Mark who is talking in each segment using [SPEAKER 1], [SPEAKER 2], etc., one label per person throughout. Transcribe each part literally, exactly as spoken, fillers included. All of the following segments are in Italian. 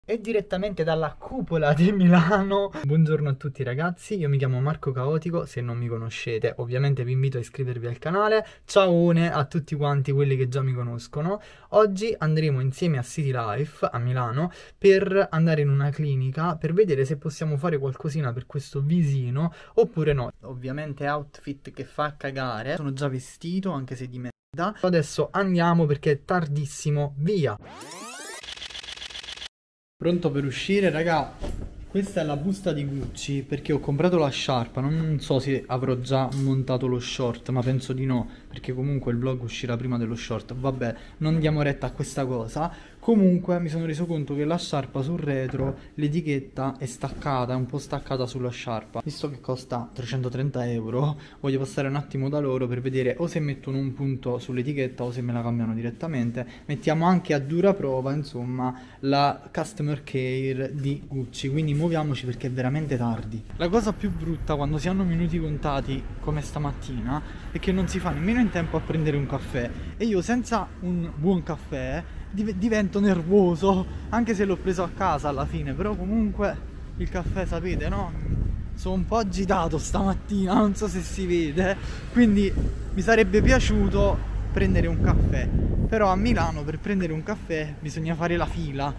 [SPEAKER 1] E direttamente dalla cupola di Milano. Buongiorno a tutti ragazzi, io mi chiamo Marco Caotico, se non mi conoscete ovviamente vi invito a iscrivervi al canale. Ciao a tutti quanti quelli che già mi conoscono. Oggi andremo insieme a City Life a Milano per andare in una clinica per vedere se possiamo fare qualcosina per questo visino oppure no. Ovviamente outfit che fa cagare, sono già vestito anche se di merda. Adesso andiamo perché è tardissimo, via! Pronto per uscire, raga? Questa è la busta di Gucci perché ho comprato la sciarpa. Non so se avrò già montato lo short, ma penso di no, perché comunque il vlog uscirà prima dello short. Vabbè, non diamo retta a questa cosa. Comunque mi sono reso conto che la sciarpa sul retro, l'etichetta è staccata, è un po' staccata sulla sciarpa. Visto che costa trecentotrenta euro, voglio passare un attimo da loro per vedere o se mettono un punto sull'etichetta o se me la cambiano direttamente. Mettiamo anche a dura prova, insomma, la customer care di Gucci. Quindi muoviamoci perché è veramente tardi. La cosa più brutta quando si hanno minuti contati come stamattina è che non si fa nemmeno in tempo a prendere un caffè e io senza un buon caffè div divento nervoso, anche se l'ho preso a casa alla fine, però comunque il caffè sapete, no? Sono un po' agitato stamattina, non so se si vede, quindi mi sarebbe piaciuto prendere un caffè, però a Milano per prendere un caffè bisogna fare la fila.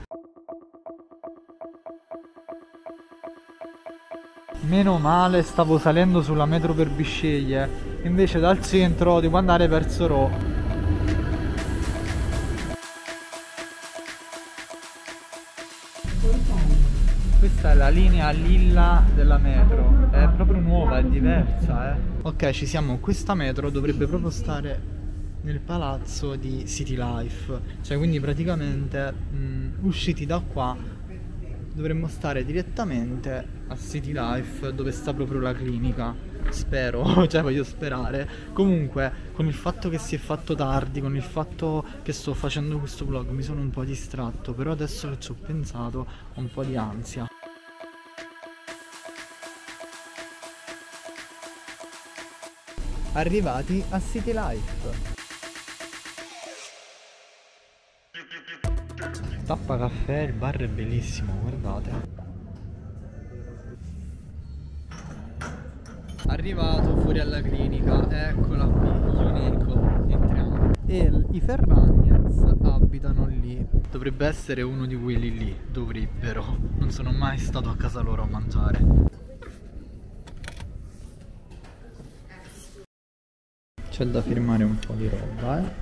[SPEAKER 1] Meno male stavo salendo sulla metro per Bisceglie, invece dal centro devo andare verso Rho. Questa è la linea lilla della metro, è proprio nuova, è diversa, eh. Ok, ci siamo, questa metro dovrebbe proprio stare nel palazzo di City Life, cioè quindi praticamente mh, usciti da qua dovremmo stare direttamente a City Life dove sta proprio la clinica, spero, cioè voglio sperare. Comunque con il fatto che si è fatto tardi, con il fatto che sto facendo questo vlog mi sono un po' distratto, però adesso che ci ho pensato ho un po' di ansia. Arrivati a City Life. Tappa caffè, il bar è bellissimo, guardate. Arrivato fuori alla clinica, eccola qui, Unico, entriamo. E i Ferragnez abitano lì. Dovrebbe essere uno di quelli lì, dovrebbero. Non sono mai stato a casa loro a mangiare. C'è da firmare un po' di roba, eh.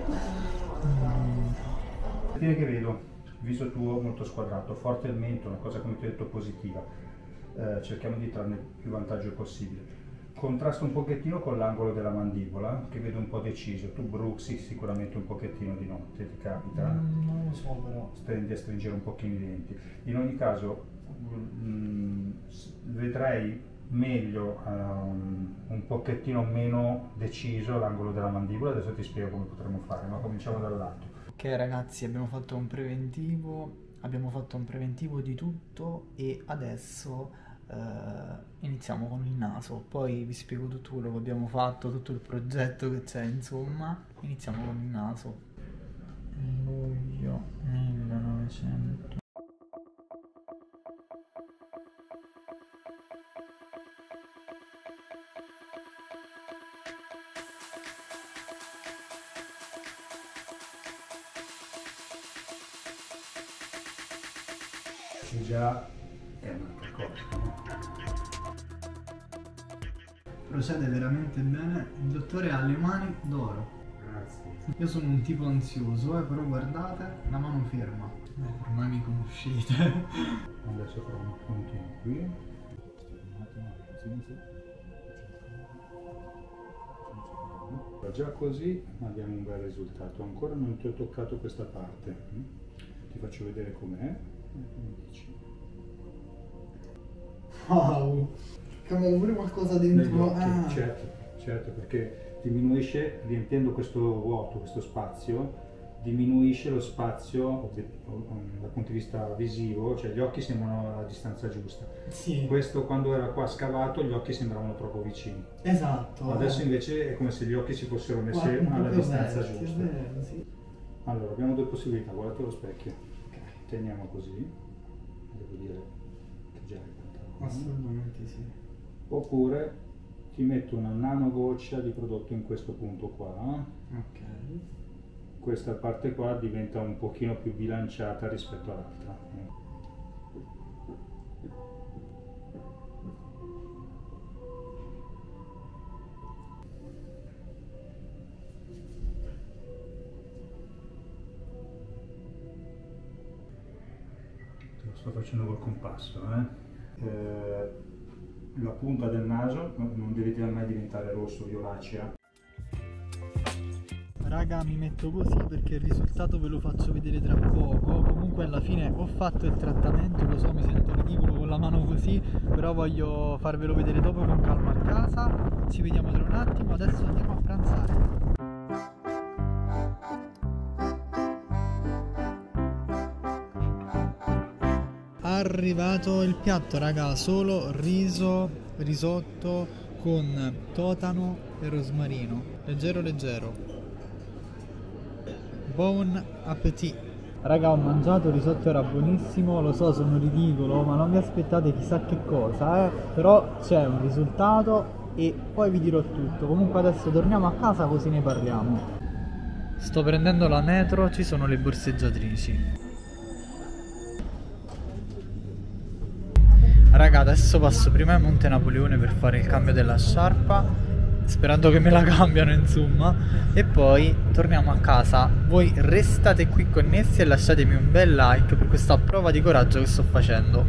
[SPEAKER 2] Che vedo, viso tuo molto squadrato, forte al mento, una cosa come ti ho detto positiva, eh, cerchiamo di trarne il più vantaggio possibile. Contrasta un pochettino con l'angolo della mandibola, che vedo un po' deciso, tu bruxi sicuramente un pochettino di notte, ti capita?
[SPEAKER 1] Mm, non lo so però.
[SPEAKER 2] Stendi a stringere un pochino i denti. In ogni caso, mh, vedrei meglio um, un pochettino meno deciso l'angolo della mandibola, adesso ti spiego come potremmo fare, ma cominciamo dall'alto.
[SPEAKER 1] Ok ragazzi, abbiamo fatto un preventivo, abbiamo fatto un preventivo di tutto e adesso eh, iniziamo con il naso, poi vi spiego tutto quello che abbiamo fatto, tutto il progetto che c'è, insomma, iniziamo con il naso. Luglio millenovecento.
[SPEAKER 2] Già è un'altra cosa, no?
[SPEAKER 1] Procede veramente bene, il dottore ha le mani d'oro.
[SPEAKER 2] Grazie.
[SPEAKER 1] Io sono un tipo ansioso, eh, però guardate, la mano ferma. Eh, ormai mi conoscete.
[SPEAKER 2] Adesso farò un puntino qui. Un attimo, sì, sì. Già così abbiamo un bel risultato. Ancora non ti ho toccato questa parte. Ti faccio vedere com'è.
[SPEAKER 1] Wow, cambia pure qualcosa dentro. Ah.
[SPEAKER 2] Certo, certo, perché diminuisce, riempiendo questo vuoto, questo spazio, diminuisce lo spazio dal punto di vista visivo, cioè gli occhi sembrano alla distanza giusta.
[SPEAKER 1] Sì.
[SPEAKER 2] Questo quando era qua scavato gli occhi sembravano troppo vicini.
[SPEAKER 1] Esatto.
[SPEAKER 2] Adesso
[SPEAKER 1] eh.
[SPEAKER 2] invece è come se gli occhi si fossero messi
[SPEAKER 1] Guarda,
[SPEAKER 2] alla distanza
[SPEAKER 1] vecchio,
[SPEAKER 2] giusta.
[SPEAKER 1] vero, sì.
[SPEAKER 2] Allora abbiamo due possibilità, guardate lo specchio. Okay. Teniamo così. Oppure ti metto una nano goccia di prodotto in questo punto qua.
[SPEAKER 1] Ok.
[SPEAKER 2] Questa parte qua diventa un pochino più bilanciata rispetto all'altra. Lo sto facendo col compasso, eh? Eh, la punta del naso non deve mai diventare rosso, violacea.
[SPEAKER 1] Raga, mi metto così perché il risultato ve lo faccio vedere tra poco. Comunque alla fine ho fatto il trattamento, lo so, mi sento ridicolo con la mano così, però voglio farvelo vedere dopo con calma a casa. Ci vediamo tra un attimo, adesso andiamo a pranzare. Arrivato il piatto, raga, solo riso, risotto con totano e rosmarino, leggero leggero. Buon appetit. Raga, ho mangiato, il risotto era buonissimo, lo so, sono ridicolo, ma non vi aspettate chissà che cosa, eh. Però c'è un risultato e poi vi dirò tutto. Comunque adesso torniamo a casa così ne parliamo. Sto prendendo la metro, ci sono le borseggiatrici. Raga, adesso passo prima a Monte Napoleone per fare il cambio della sciarpa, sperando che me la cambiano, insomma, e poi torniamo a casa. Voi restate qui connessi e lasciatemi un bel like per questa prova di coraggio che sto facendo.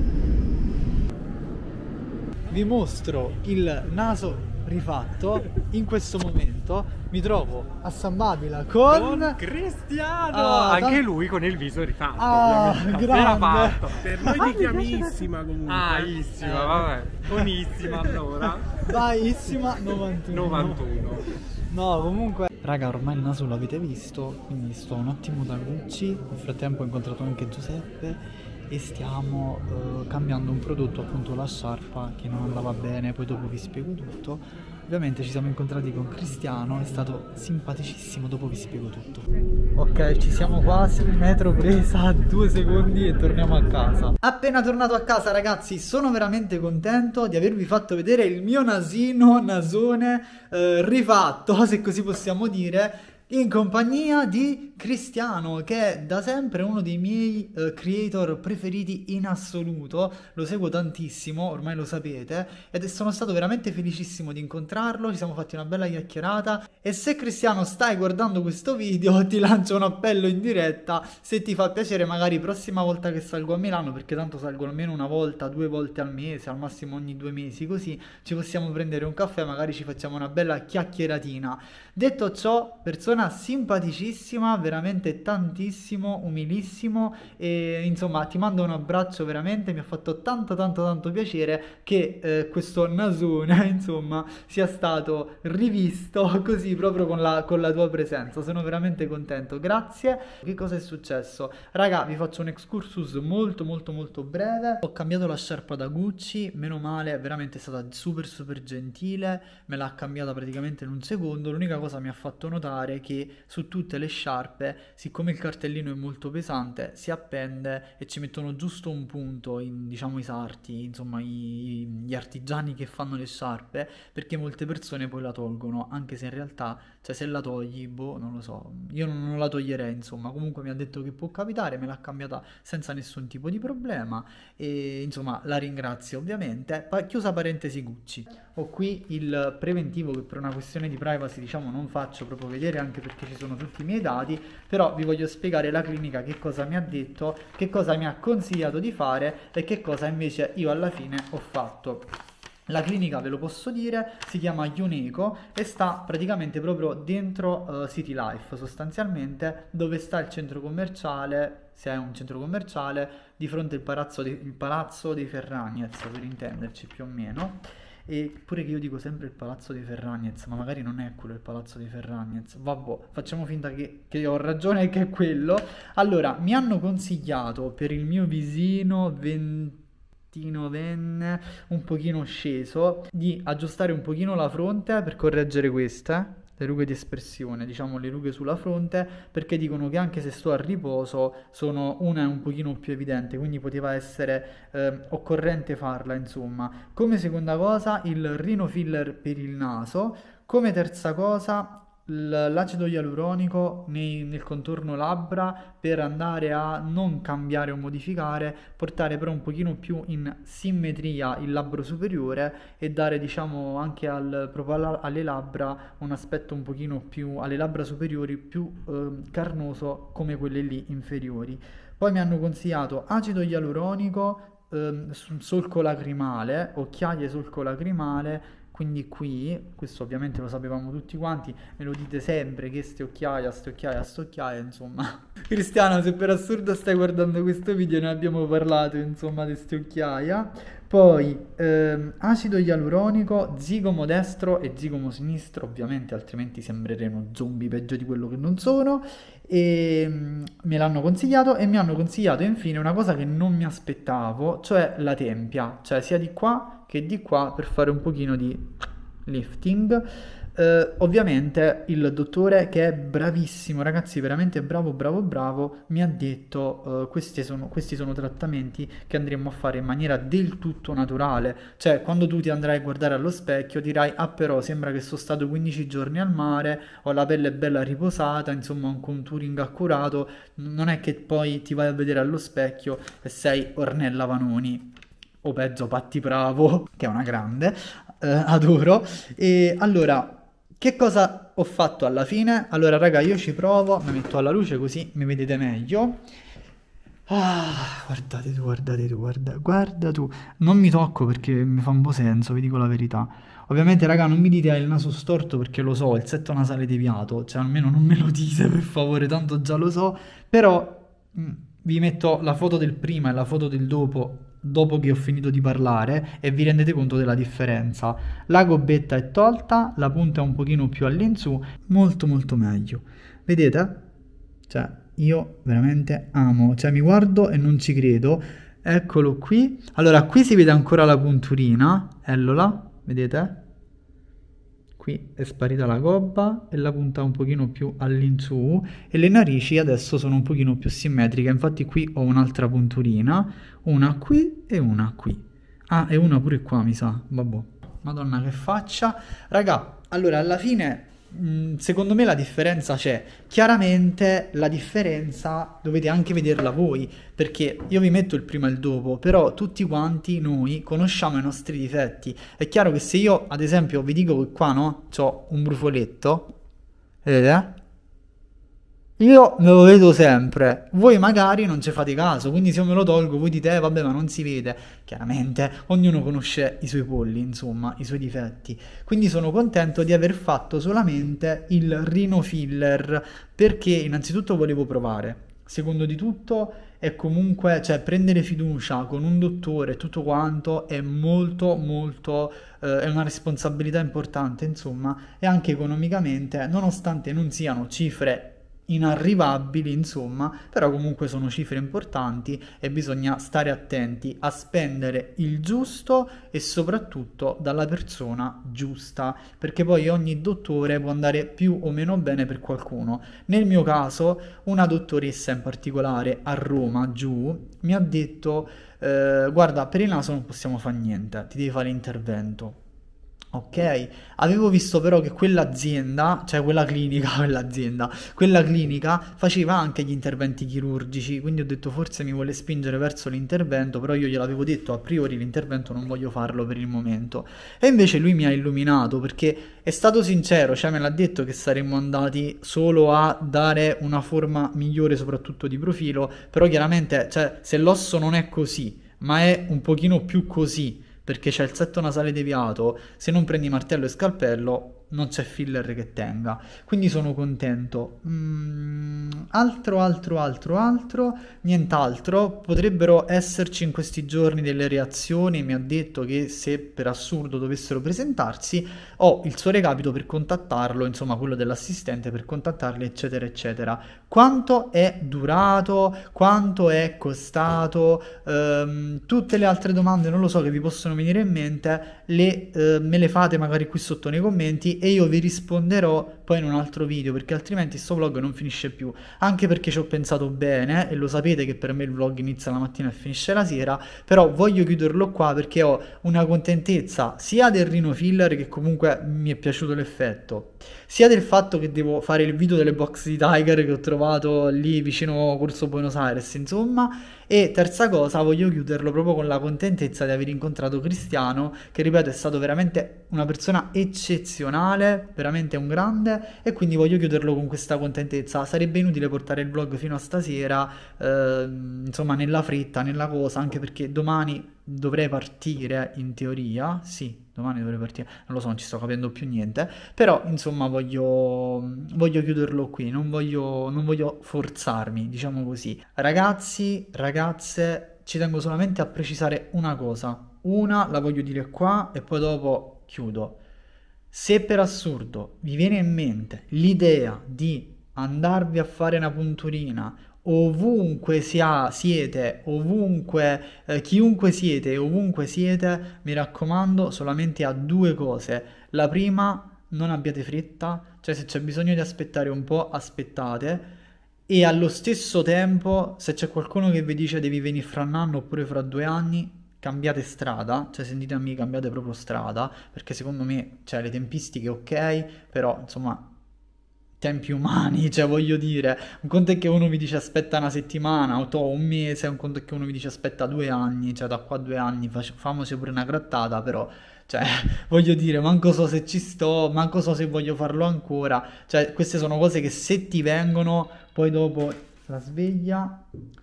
[SPEAKER 1] Vi mostro il naso rifatto. In questo momento mi trovo a San Babila con,
[SPEAKER 3] con Cristiano,
[SPEAKER 1] ah,
[SPEAKER 3] anche lui con il viso rifatto,
[SPEAKER 1] ah,
[SPEAKER 3] ovviamente.
[SPEAKER 1] grande.
[SPEAKER 3] Fatto. Per noi
[SPEAKER 1] Ah,
[SPEAKER 3] ti
[SPEAKER 1] mi
[SPEAKER 3] chiamissima comunque. Ah, issima,
[SPEAKER 1] Eh.
[SPEAKER 3] vabbè. Buonissima allora.
[SPEAKER 1] Vaissima novantuno.
[SPEAKER 3] novantuno.
[SPEAKER 1] No, comunque, raga, ormai il naso l'avete visto, quindi sto un attimo da Gucci. Nel frattempo ho incontrato anche Giuseppe e stiamo uh, cambiando un prodotto, appunto la sciarpa, che non andava bene. Poi dopo vi spiego tutto. Ovviamente ci siamo incontrati con Cristiano, è stato simpaticissimo, dopo vi spiego tutto. Ok, ci siamo quasi, metro presa, due secondi e torniamo a casa. Appena tornato a casa, ragazzi, sono veramente contento di avervi fatto vedere il mio nasino, nasone eh, rifatto, se così possiamo dire, in compagnia di Cristiano, che è da sempre uno dei miei uh, creator preferiti in assoluto. Lo seguo tantissimo, ormai lo sapete, ed sono stato veramente felicissimo di incontrarlo. Ci siamo fatti una bella chiacchierata. E se Cristiano stai guardando questo video, ti lancio un appello in diretta: se ti fa piacere, magari prossima volta che salgo a Milano, perché tanto salgo almeno una volta, due volte al mese, al massimo ogni due mesi, così ci possiamo prendere un caffè, magari ci facciamo una bella chiacchieratina. Detto ciò, persona simpaticissima, veramente tantissimo, umilissimo, e insomma ti mando un abbraccio, veramente mi ha fatto tanto tanto tanto piacere che eh, questo nasone insomma sia stato rivisto così proprio con la, con la tua presenza. Sono veramente contento, grazie. Che cosa è successo? Raga, vi faccio un excursus molto molto molto breve. Ho cambiato la sciarpa da Gucci, meno male, veramente è stata super super gentile, me l'ha cambiata praticamente in un secondo. L'unica cosa mi ha fatto notare che su tutte le sciarpe, siccome il cartellino è molto pesante, si appende e ci mettono giusto un punto in, diciamo, i sarti, insomma i, gli artigiani che fanno le sciarpe, perché molte persone poi la tolgono, anche se in realtà, cioè, se la togli, boh, non lo so, io non, non la toglierei, insomma. Comunque mi ha detto che può capitare, me l'ha cambiata senza nessun tipo di problema e insomma la ringrazio, ovviamente. Pa- chiusa parentesi Gucci. Ho qui il preventivo che per una questione di privacy, diciamo, non faccio proprio vedere, anche perché ci sono tutti i miei dati, però vi voglio spiegare la clinica che cosa mi ha detto, che cosa mi ha consigliato di fare e che cosa invece io alla fine ho fatto. La clinica, ve lo posso dire, si chiama Ioneco e sta praticamente proprio dentro uh, City Life, sostanzialmente, dove sta il centro commerciale, se è un centro commerciale, di fronte al palazzo, de- il palazzo dei Ferragnez, per intenderci più o meno. E pure che io dico sempre il palazzo dei Ferragnez, ma magari non è quello il palazzo dei Ferragnez. Vabbè, facciamo finta che, che ho ragione e che è quello. Allora, mi hanno consigliato per il mio visino ventinnovenne un pochino sceso di aggiustare un pochino la fronte per correggere queste, le rughe di espressione, diciamo le rughe sulla fronte, perché dicono che anche se sto a riposo sono, una è un pochino più evidente, quindi poteva essere eh, occorrente farla, insomma. Come seconda cosa il rhino filler per il naso, come terza cosa l'acido ialuronico nei- nel contorno labbra per andare a non cambiare o modificare, portare però un pochino più in simmetria il labbro superiore e dare diciamo anche al, proprio alla- alle labbra un aspetto un pochino più, alle labbra superiori più eh, carnoso come quelle lì inferiori. Poi mi hanno consigliato acido ialuronico, ehm, su- solco lacrimale, occhiaie solco lacrimale, quindi qui, questo ovviamente lo sapevamo tutti quanti, me lo dite sempre che ste occhiaia, ste occhiaia, ste occhiaia, insomma. Cristiano, se per assurdo stai guardando questo video ne abbiamo parlato, insomma, di ste occhiaia. Poi ehm, acido ialuronico, zigomo destro e zigomo sinistro, ovviamente altrimenti sembreremo zombie peggio di quello che non sono. E mm, me l'hanno consigliato e mi hanno consigliato infine una cosa che non mi aspettavo, cioè la tempia, cioè sia di qua che di qua per fare un pochino di lifting. Eh, ovviamente il dottore, che è bravissimo, ragazzi, veramente bravo, bravo, bravo, mi ha detto eh, questi sono, questi sono trattamenti che andremo a fare in maniera del tutto naturale, cioè quando tu ti andrai a guardare allo specchio dirai ah però sembra che sono stato quindici giorni al mare, ho la pelle bella riposata, insomma un contouring accurato, non è che poi ti vai a vedere allo specchio e sei Ornella Vanoni o peggio Patti Bravo, che è una grande, eh, adoro. E allora, che cosa ho fatto alla fine? Allora raga, io ci provo, mi metto alla luce così mi vedete meglio. Ah, guardate tu, guardate tu, guarda, guarda tu. Non mi tocco perché mi fa un po' senso, vi dico la verità. Ovviamente raga, non mi dite hai il naso storto perché lo so, il setto nasale deviato, cioè almeno non me lo dite per favore, tanto già lo so. Però mh, vi metto la foto del prima e la foto del dopo dopo che ho finito di parlare e vi rendete conto della differenza. La gobbetta è tolta, la punta è un pochino più all'insù, molto molto meglio. Vedete? Cioè, io veramente amo, cioè mi guardo e non ci credo. Eccolo qui. Allora, qui si vede ancora la punturina, eccola, vedete? Qui è sparita la gobba e la punta un pochino più all'insù e le narici adesso sono un pochino più simmetriche, infatti qui ho un'altra punturina, una qui e una qui. Ah, e una pure qua mi sa, vabbè. Madonna che faccia. Raga, allora alla fine mh, secondo me la differenza c'è. Chiaramente la differenza dovete anche vederla voi, perché io vi metto il prima e il dopo, però tutti quanti noi conosciamo i nostri difetti. È chiaro che se io ad esempio vi dico che qua no, c'ho un brufoletto, vedete? Io me lo vedo sempre, voi magari non ci fate caso, quindi se io me lo tolgo voi dite eh, vabbè ma non si vede. Chiaramente ognuno conosce i suoi polli, insomma, i suoi difetti. Quindi sono contento di aver fatto solamente il rhino filler, perché innanzitutto volevo provare. Secondo di tutto è comunque, cioè prendere fiducia con un dottore e tutto quanto è molto molto, eh, è una responsabilità importante, insomma, e anche economicamente, nonostante non siano cifre inarrivabili, insomma, però comunque sono cifre importanti e bisogna stare attenti a spendere il giusto e soprattutto dalla persona giusta, perché poi ogni dottore può andare più o meno bene per qualcuno. Nel mio caso una dottoressa in particolare a Roma giù mi ha detto eh, guarda, per il naso non possiamo fare niente, ti devi fare l'intervento. Ok, avevo visto però che quell'azienda, cioè quella clinica, quell'azienda, quella clinica faceva anche gli interventi chirurgici, quindi ho detto forse mi vuole spingere verso l'intervento, però io gliel'avevo detto a priori l'intervento non voglio farlo per il momento. E invece lui mi ha illuminato perché è stato sincero, cioè me l'ha detto che saremmo andati solo a dare una forma migliore soprattutto di profilo, però chiaramente, cioè, se l'osso non è così, ma è un pochino più così, perché c'è il setto nasale deviato, se non prendi martello e scalpello non c'è filler che tenga, quindi sono contento. Mm, altro, altro, altro, altro, nient'altro. Potrebbero esserci in questi giorni delle reazioni, mi ha detto che se per assurdo dovessero presentarsi ho il suo recapito per contattarlo, insomma quello dell'assistente per contattarli, eccetera eccetera. Quanto è durato, quanto è costato, ehm, tutte le altre domande non lo so che vi possono venire in mente, le, eh, me le fate magari qui sotto nei commenti commenti e io vi risponderò poi in un altro video, perché altrimenti sto vlog non finisce più, anche perché ci ho pensato bene e lo sapete che per me il vlog inizia la mattina e finisce la sera, però voglio chiuderlo qua perché ho una contentezza sia del rhino filler, che comunque mi è piaciuto l'effetto, sia del fatto che devo fare il video delle box di Tiger che ho trovato lì vicino Corso Buenos Aires, insomma. E terza cosa, voglio chiuderlo proprio con la contentezza di aver incontrato Cristiano, che ripeto è stato veramente una persona eccezionale, veramente un grande, e quindi voglio chiuderlo con questa contentezza. Sarebbe inutile portare il vlog fino a stasera, eh, insomma nella fretta, nella cosa, anche perché domani dovrei partire in teoria, sì, domani dovrei partire, non lo so, non ci sto capendo più niente, però insomma voglio, voglio chiuderlo qui, non voglio, non voglio forzarmi, diciamo così. Ragazzi, ragazze, ci tengo solamente a precisare una cosa, una la voglio dire qua e poi dopo chiudo. Se per assurdo vi viene in mente l'idea di andarvi a fare una punturina ovunque sia, siete, ovunque, eh, chiunque siete, ovunque siete, mi raccomando solamente a due cose. La prima, non abbiate fretta, cioè se c'è bisogno di aspettare un po', aspettate, e allo stesso tempo, se c'è qualcuno che vi dice devi venire fra un anno oppure fra due anni, cambiate strada, cioè sentite a me, cambiate proprio strada, perché secondo me, cioè le tempistiche ok, però insomma tempi umani, cioè voglio dire, un conto è che uno vi dice aspetta una settimana o to, un mese, un conto è che uno vi dice aspetta due anni, cioè da qua a due anni fac- famoci pure una grattata, però cioè voglio dire, manco so se ci sto, manco so se voglio farlo ancora, cioè queste sono cose che se ti vengono poi dopo la sveglia,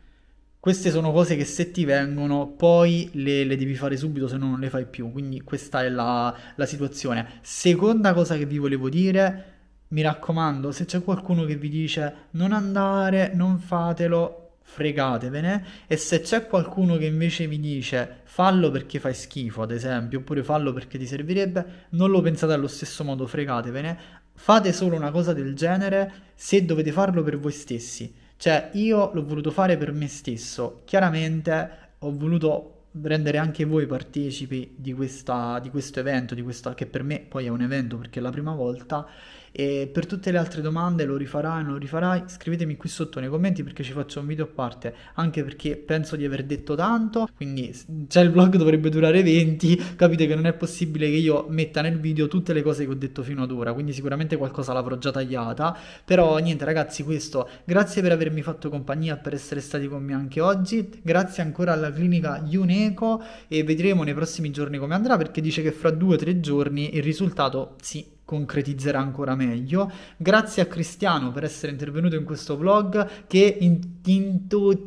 [SPEAKER 1] queste sono cose che se ti vengono poi le, le devi fare subito, se no non le fai più, quindi questa è la, la situazione. Seconda cosa che vi volevo dire, mi raccomando, se c'è qualcuno che vi dice non andare, non fatelo, fregatevene, e se c'è qualcuno che invece vi dice fallo perché fai schifo, ad esempio, oppure fallo perché ti servirebbe, non lo pensate allo stesso modo, fregatevene, fate solo una cosa del genere se dovete farlo per voi stessi, cioè io l'ho voluto fare per me stesso, chiaramente ho voluto rendere anche voi partecipi di, questa, di questo evento, di questa, che per me poi è un evento perché è la prima volta. E per tutte le altre domande, lo rifarai, non lo rifarai, scrivetemi qui sotto nei commenti perché ci faccio un video a parte, anche perché penso di aver detto tanto, quindi già il vlog dovrebbe durare venti, capite che non è possibile che io metta nel video tutte le cose che ho detto fino ad ora, quindi sicuramente qualcosa l'avrò già tagliata, però niente ragazzi, questo, grazie per avermi fatto compagnia, per essere stati con me anche oggi, grazie ancora alla clinica Uneco e vedremo nei prossimi giorni come andrà, perché dice che fra due o tre giorni il risultato si concretizzerà ancora meglio. Grazie a Cristiano per essere intervenuto in questo vlog che intinto-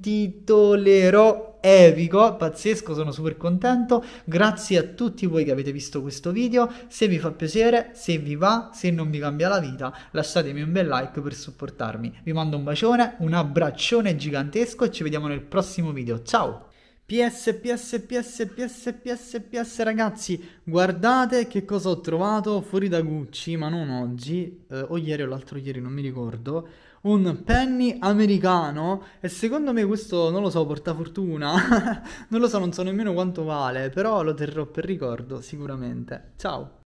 [SPEAKER 1] intitolerò epico, pazzesco, sono super contento. Grazie a tutti voi che avete visto questo video, se vi fa piacere, se vi va, se non vi cambia la vita, lasciatemi un bel like per supportarmi. Vi mando un bacione, un abbraccione gigantesco e ci vediamo nel prossimo video. Ciao! P S, P S, P S, P S, P S, P S ragazzi, guardate che cosa ho trovato fuori da Gucci, ma non oggi, eh, o ieri o l'altro ieri, non mi ricordo, un penny americano e secondo me questo, non lo so, porta fortuna, non lo so, non so nemmeno quanto vale, però lo terrò per ricordo sicuramente. Ciao!